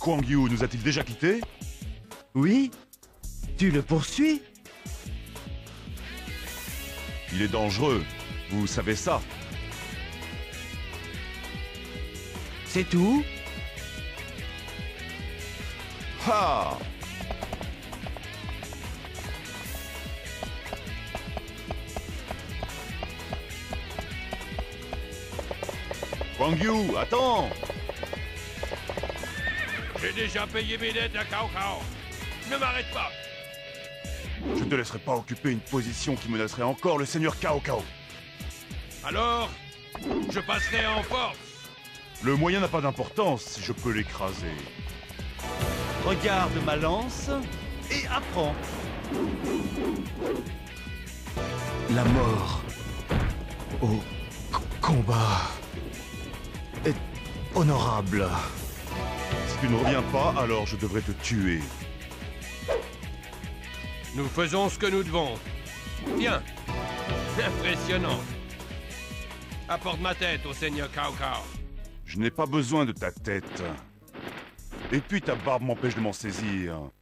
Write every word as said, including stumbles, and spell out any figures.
Kuang Yu nous a-t-il déjà quittés? Oui? Tu le poursuis? Il est dangereux, vous savez ça. C'est tout? Ha! Kuang Yu, attends! J'ai déjà payé mes dettes à Cao Cao. Ne m'arrête pas. Je ne te laisserai pas occuper une position qui menacerait encore le seigneur Cao Cao. Alors, je passerai en force. Le moyen n'a pas d'importance si je peux l'écraser. Regarde ma lance et apprends. La mort au c- combat est honorable. Si tu ne reviens pas, alors je devrais te tuer. Nous faisons ce que nous devons. Tiens, impressionnant. Apporte ma tête au seigneur Cao Cao. Je n'ai pas besoin de ta tête. Et puis ta barbe m'empêche de m'en saisir.